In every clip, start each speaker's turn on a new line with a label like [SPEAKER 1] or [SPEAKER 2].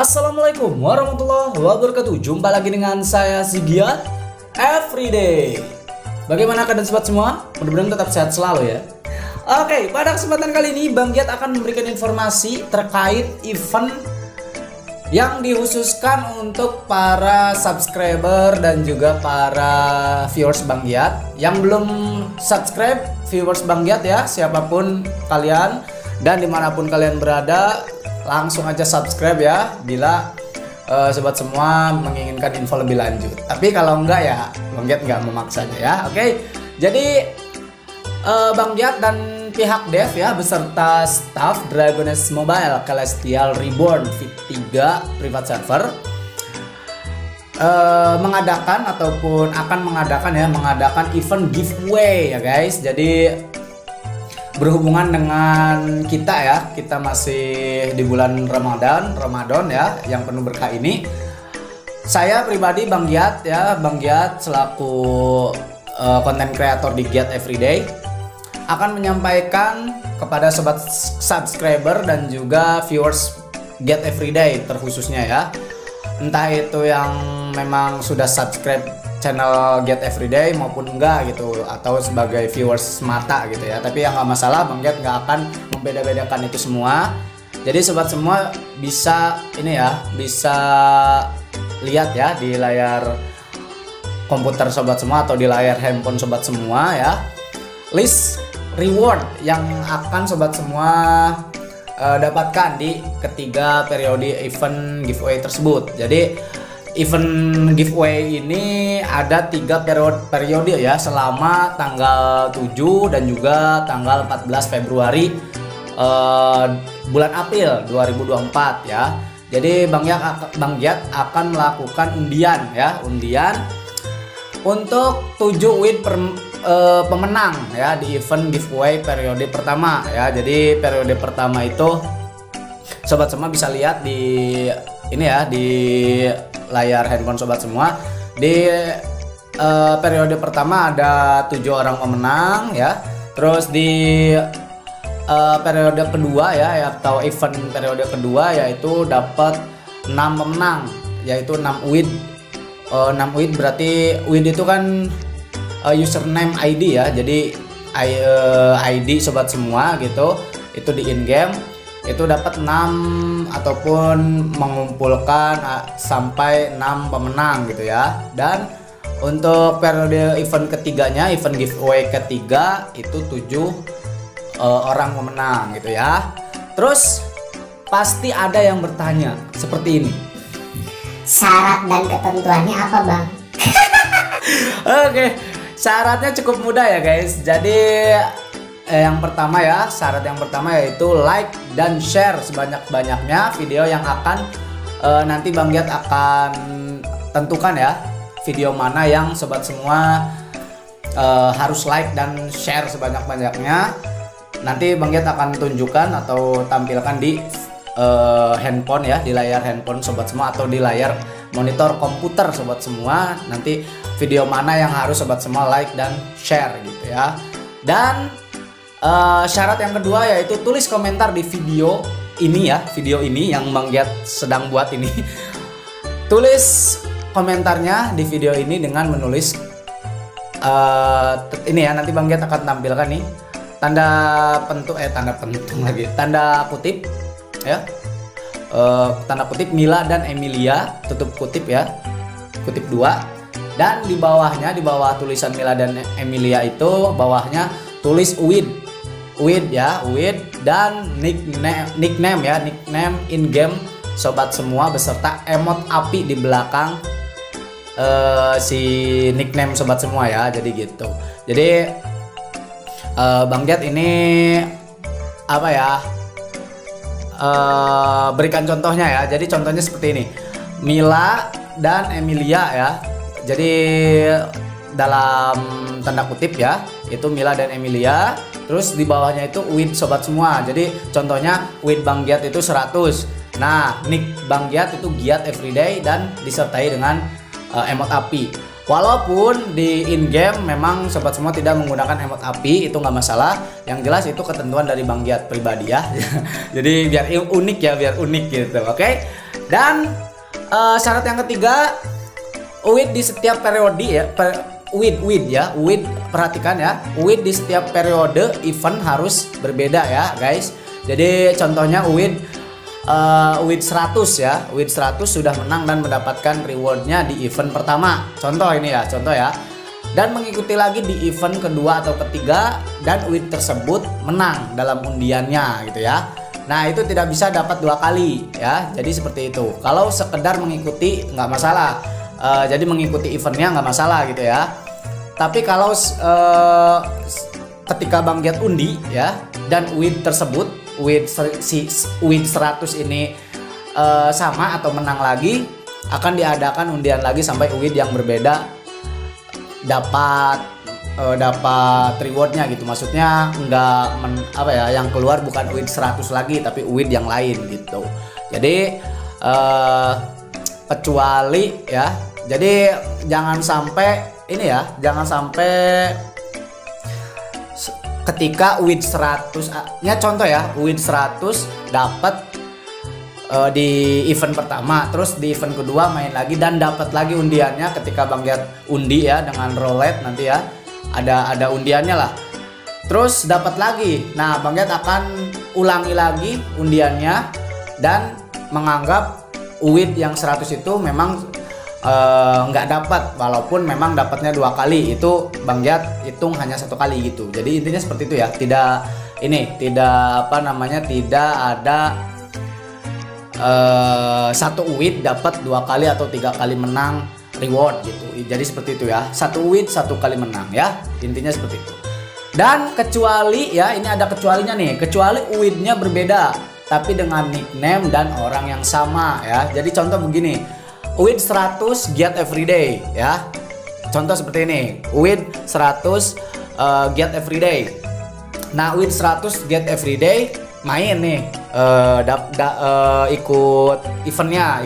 [SPEAKER 1] Assalamualaikum warahmatullahi wabarakatuh. Jumpa lagi dengan saya si Giat Everyday. Bagaimana keadaan sobat semua? Mudah-mudahan tetap sehat selalu ya. Oke, pada kesempatan kali ini Bang Giat akan memberikan informasi terkait event yang dikhususkan untuk para subscriber dan juga para viewers Bang Giat. Yang belum subscribe viewers Bang Giat ya, siapapun kalian dan dimanapun kalian berada, langsung aja subscribe ya bila sobat semua menginginkan info lebih lanjut. Tapi kalau enggak ya Bang Giat nggak memaksanya ya. Oke, jadi Bang Giat dan pihak dev ya beserta staff Dragoness Mobile Celestial Reborn V3 private server mengadakan ataupun akan mengadakan event giveaway ya guys. Jadi berhubungan dengan kita masih di bulan Ramadan ya yang penuh berkah ini. Saya pribadi Bang Giat ya, Bang Giat selaku konten kreator di Giat Everyday akan menyampaikan kepada sobat subscriber dan juga viewers Giat Everyday terkhususnya ya, entah itu yang memang sudah subscribe channel Giat Everyday maupun enggak gitu, atau sebagai viewers semata gitu ya. Tapi yang nggak masalah, Bang Giat nggak akan membeda-bedakan itu semua. Jadi sobat semua bisa ini ya, bisa lihat ya di layar komputer sobat semua atau di layar handphone sobat semua ya, list reward yang akan sobat semua dapatkan di ketiga periode event giveaway tersebut. Jadi event giveaway ini ada 3 periode ya, selama tanggal 7 dan juga tanggal 14 Februari bulan April 2024 ya. Jadi Bang Giat akan melakukan undian untuk 7 win pemenang ya di event giveaway periode pertama ya. Jadi periode pertama itu sobat semua bisa lihat di ini ya, di layar handphone sobat semua. Di periode pertama ada 7 orang pemenang ya. Terus di periode kedua ya, atau event periode kedua yaitu dapat 6 pemenang, yaitu 6 win. 6 win berarti win itu kan username ID ya. Jadi ID sobat semua gitu, itu di in game itu dapat 6 ataupun mengumpulkan sampai 6 pemenang gitu ya. Dan untuk periode event ketiganya, event giveaway ketiga itu 7 orang pemenang gitu ya. Terus pasti ada yang bertanya seperti ini,
[SPEAKER 2] syarat dan ketentuannya apa Bang?
[SPEAKER 1] Oke, syaratnya cukup mudah ya guys. Jadi yang pertama ya, syarat yang pertama yaitu like dan share sebanyak-banyaknya video yang akan nanti Bang Giat akan tentukan ya, video mana yang sobat semua harus like dan share sebanyak-banyaknya. Nanti Bang Giat akan tunjukkan atau tampilkan di handphone ya, di layar handphone sobat semua atau di layar monitor komputer sobat semua. Nanti video mana yang harus sobat semua like dan share gitu ya. Dan syarat yang kedua yaitu tulis komentar di video ini ya, video ini yang Bang Giat sedang buat ini. Tulis komentarnya di video ini dengan menulis ini ya, nanti Bang Giat akan tampilkan nih tanda kutip ya, tanda kutip Mila dan Emilia, tutup kutip ya, kutip 2. Dan di bawahnya, di bawah tulisan Mila dan Emilia itu bawahnya tulis win ya, win dan nickname ya, nickname in game sobat semua beserta emot api di belakang si nickname sobat semua ya. Jadi gitu. Jadi Bang Giat ini apa ya, berikan contohnya ya. Jadi contohnya seperti ini, Mila dan Emilia ya. Jadi dalam tanda kutip ya, itu Mila dan Emilia. Terus di bawahnya itu win sobat semua. Jadi contohnya win Bang Giat itu 100. Nah, nick Bang Giat itu Giat Everyday dan disertai dengan emot api. Walaupun di in game memang sobat semua tidak menggunakan emot api, itu nggak masalah. Yang jelas itu ketentuan dari Bang Giat pribadi ya. Jadi biar unik ya, biar unik gitu. Oke. Dan syarat yang ketiga, UID di setiap periode ya, UID perhatikan ya, UID di setiap periode event harus berbeda ya guys. Jadi contohnya UID 100 ya, UID 100 sudah menang dan mendapatkan rewardnya di event pertama. Contoh ini ya, contoh ya. Dan mengikuti lagi di event kedua atau ketiga dan UID tersebut menang dalam undiannya gitu ya. Nah itu tidak bisa dapat 2 kali ya. Jadi seperti itu. Kalau sekedar mengikuti nggak masalah. Jadi mengikuti eventnya nggak masalah gitu ya. Tapi kalau ketika Bang Giat undi ya dan UID tersebut, UID 100 ini sama atau menang lagi, akan diadakan undian lagi sampai UID yang berbeda dapat rewardnya gitu. Maksudnya yang keluar bukan UID 100 lagi tapi UID yang lain gitu. Jadi kecuali ya, jadi jangan sampai ini ya, jangan sampai ketika UID 100 ya, contoh ya, UID 100 dapat di event pertama, terus di event kedua main lagi dan dapat lagi undiannya ketika Bang Giat undi ya dengan roulette nanti ya, ada undiannya lah, terus dapat lagi. Nah Bang Giat akan ulangi lagi undiannya dan menganggap UID yang 100 itu memang nggak dapat, walaupun memang dapatnya 2 kali, itu Bang Giat hitung hanya 1 kali gitu. Jadi intinya seperti itu ya, tidak ada satu UID dapat 2 kali atau 3 kali menang reward gitu. Jadi seperti itu ya, 1 UID 1 kali menang ya, intinya seperti itu. Dan kecuali ya, ini ada kecualinya nih, kecuali UID-nya berbeda tapi dengan nickname dan orang yang sama ya. Jadi contoh begini, UID 100 Giat Everyday ya, contoh seperti ini, UID 100 Giat Everyday. Nah UID 100 Giat Everyday main nih, ikut eventnya,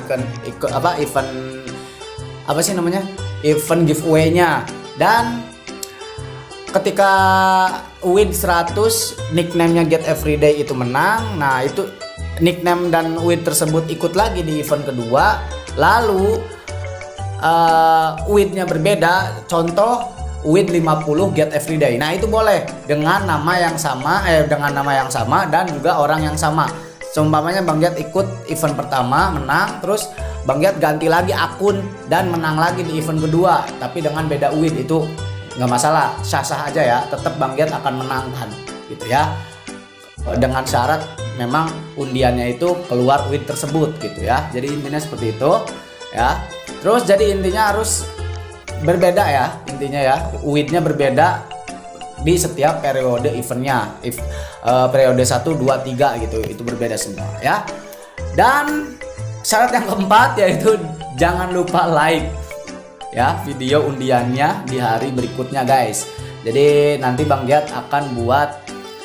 [SPEAKER 1] event giveaway-nya. Dan ketika UID 100 nickname-nya Giat Everyday itu menang, nah itu nickname dan UID tersebut ikut lagi di event kedua, lalu UID-nya berbeda, contoh UID 50 Giat Everyday. Nah itu boleh dengan nama yang sama, dan juga orang yang sama. Seumpamanya Bang Giat ikut event pertama menang, terus Bang Giat ganti lagi akun dan menang lagi di event kedua, tapi dengan beda UID, itu nggak masalah, sah-sah aja ya, tetap Bang Giat akan menangkan gitu ya, dengan syarat memang undiannya itu keluar UID tersebut gitu ya. Jadi intinya seperti itu ya. Terus jadi intinya harus berbeda ya, intinya ya, UID-nya berbeda di setiap periode eventnya, periode 1, 2, 3 gitu, itu berbeda semua ya. Dan syarat yang keempat yaitu jangan lupa like ya video undiannya di hari berikutnya guys. Jadi nanti Bang Giat akan buat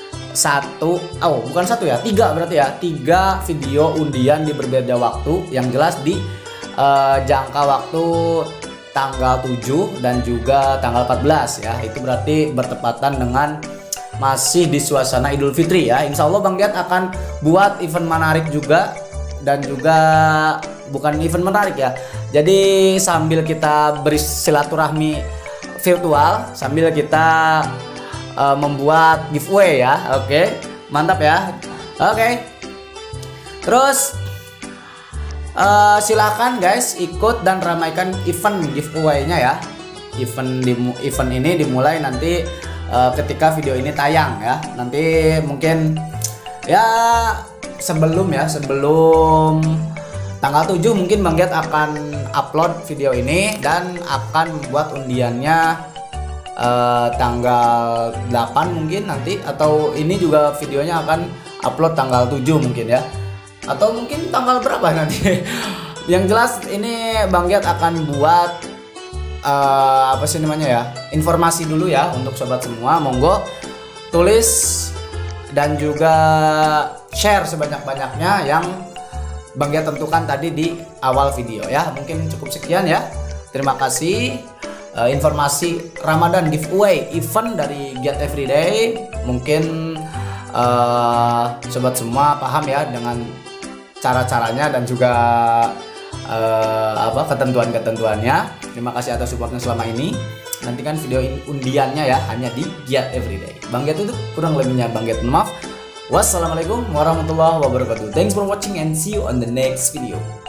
[SPEAKER 1] 3 berarti ya, 3 video undian di berbeda waktu, yang jelas di jangka waktu tanggal 7 dan juga tanggal 14 ya. Itu berarti bertepatan dengan masih di suasana Idul Fitri ya. Insya Allah Bang Giat akan buat event menarik juga, dan juga bukan event menarik ya, jadi sambil kita bersilaturahmi virtual, sambil kita membuat giveaway ya. Oke, mantap ya. Oke, terus silakan guys ikut dan ramaikan event giveaway-nya ya. Event ini dimulai nanti ketika video ini tayang ya. Nanti mungkin ya sebelum tanggal 7 mungkin Bang Giat akan upload video ini dan akan membuat undiannya tanggal 8 mungkin nanti, atau ini juga videonya akan upload tanggal 7 mungkin ya, atau mungkin tanggal berapa nanti. Yang jelas ini Bang Giat akan buat informasi dulu ya untuk sobat semua. Monggo tulis dan juga share sebanyak-banyaknya yang Bang Giat tentukan tadi di awal video ya. Mungkin cukup sekian ya. Terima kasih. Informasi Ramadan giveaway event dari Giat Everyday, mungkin sobat semua paham ya dengan cara-caranya dan juga ketentuan-ketentuannya. Terima kasih atas supportnya selama ini. Nantikan video undiannya ya, hanya di Giat Everyday. Bang Giat itu kurang lebihnya Bang Giat maaf. Wassalamualaikum warahmatullahi wabarakatuh. Thanks for watching and see you on the next video.